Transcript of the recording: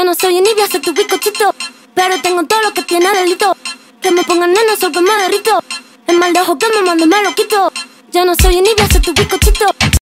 Yo no soy envidia, soy tu bizcochito, pero tengo todo lo que tiene delito. Que me pongan nena, sol que me derrito. El mal de ojo que me mando me lo quito. Yo no soy envidia, soy tu bizcochito.